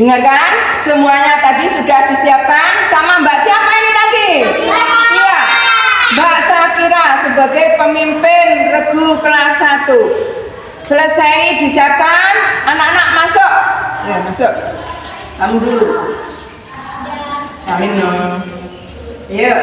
Dengar kan? Semuanya tadi sudah disiapkan sama Mbak siapa ini tadi? Iya, Mbak Sakira sebagai pemimpin regu kelas 1. Selesai disiapkan, anak-anak masuk. Ya, masuk. Kamu dulu. Amin dong. Yuk.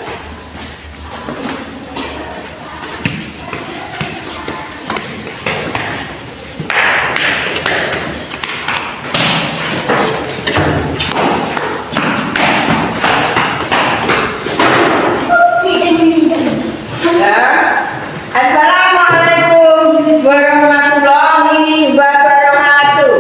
Assalamualaikum warahmatullahi wabarakatuh.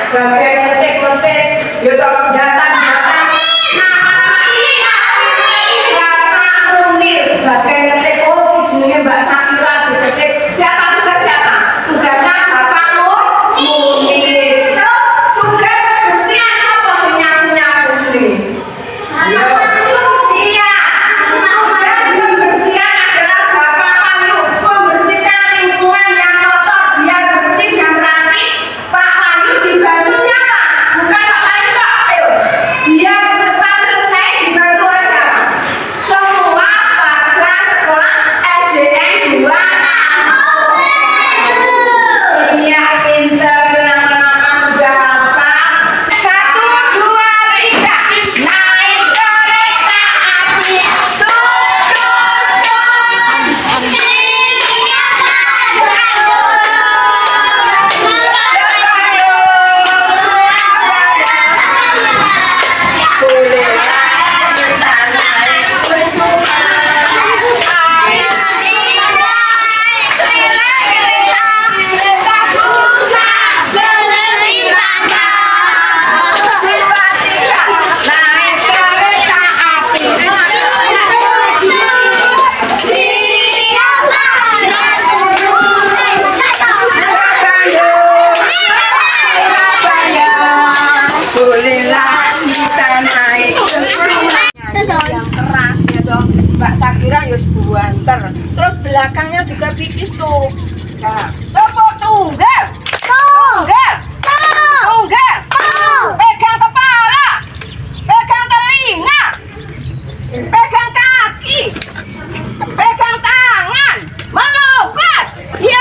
bagian ketik-ketik, ya tolong data-data. Nama-nama iya, Bapak Munir, bagian ketik. Oh, jenenge Mbak Sakira diketik. Siapa tugas siapa? Tugasnya Bapak Munir. Terus tugas kebersihan siapa sing nyapu-nyapu sini? Iya, tugas kebersihan adalah Bapak Wahyu, membersihkan lingkungan yang kotor biar bersih dan rapi. Pak Wahyu dibantu siapa? Bukan Pak Wahyu kok. Ayo, biar cepat selesai dibantu oleh siapa? Semua warga sekolah SDN 2 Kampung. Iya, pinter, nama-nama sudah hafal. 1, 2, 3, naik kereta api. Mbak Sakira yus buanter, terus belakangnya juga begitu. Nah, tepuk tunggal, tunggal, tunggal, pegang kepala, pegang telinga, pegang kaki, pegang tangan, melompat, ya.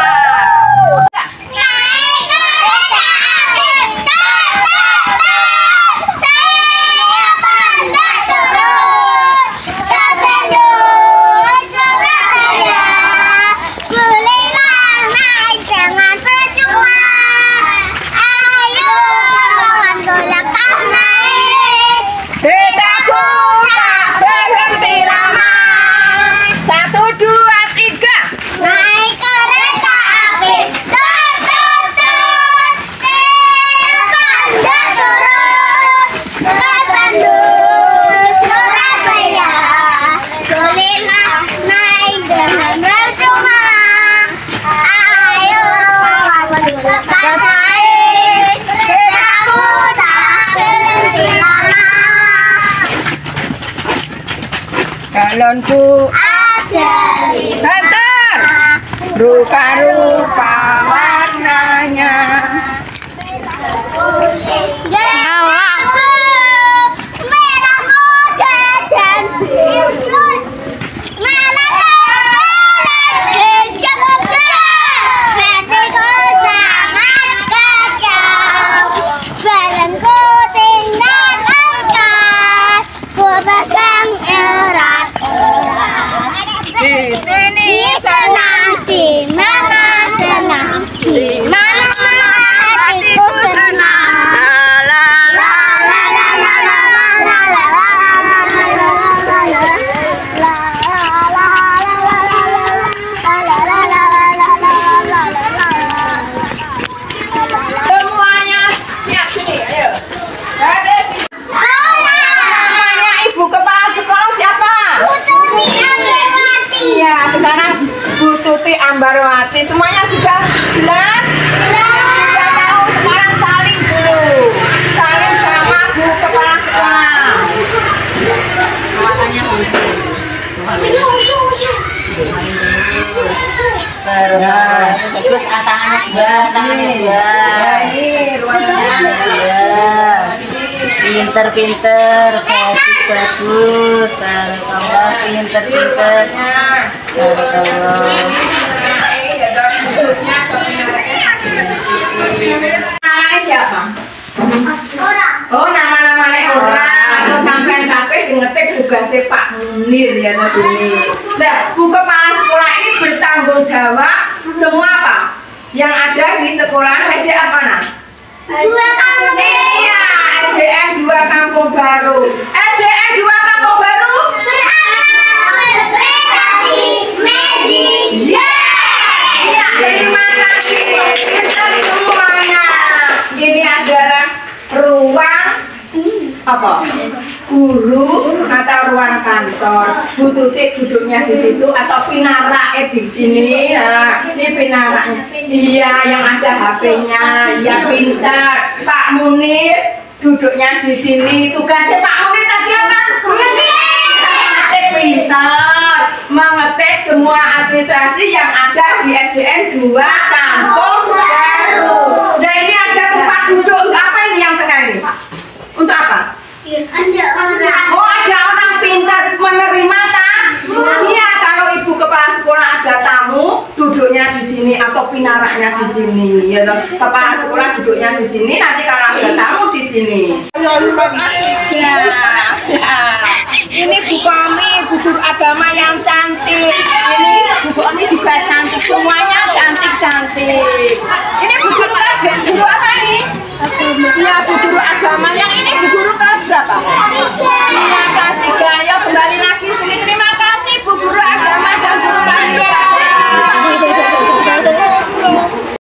Calonku banter, rupa-rupa warnanya. Merah muda dan biru, hijau hatiku sangat kacau. Badanku tinggal angkat, ku pegang erat. Di sini senang, di mana senang, di mana hatiku senang. la la La la la la la la semuanya siap sini, ayo. Namanya Ibu Kepala Sekolah siapa? Iya, sekarang Bu Tuti Ambarwati. Semuanya sudah jelas? Sudah tahu, sekarang saling dulu. Saling sama Bu Kepala Sekolah. Terus tangannya sebelah, tangannya sebelah. Ini ruangannya. Pinter-pinter, bagus-bagus. Taruh tambah pinter-pinter. Taruh tambah. Namanya siapa? Oh, nama-namanya orang. Atau sampai kabeh ngetik tugasnya Pak Munir ya di sini. Nah, Bu Kepala Sekolah ini bertanggung jawab semua apa? Yang ada di sekolah SD apa nah? Iya, SDN 2 Kampung Baru. SDN 2 Kampung Baru. Ya, terima kasih. Kita semuanya. Ini Apa? Guru atau ruang kantor. Bu Tuti duduknya di situ atau pinarak di sini. Nah, ini pinaraknya. Iya, yang ada HP-nya. Iya, pintar. Pak Munir duduknya di sini. Tugasnya Pak Munir tadi apa? Mengetik pintar, mengetik semua administrasi yang ada di SDN 2 Kampung Baru. Nah, ini ada tempat duduk. Untuk apa ini yang tengah ini? Untuk apa? Oh, ada orang pintar menerima tamu. Iya, kalau ibu kepala sekolah ada tamu, duduknya di sini atau pinaraknya di sini. Ya, kepala sekolah duduknya di sini. Nanti kalau ada tamu di sini. Ya. Ini Bu Komi, Bu Guru Agama yang cantik. Ini Bu Komi juga cantik. Semuanya cantik-cantik. Ini Bu Guru kelas guru apa nih? Ya, Bu Guru Agama. Yang ini Bu Guru kelas berapa?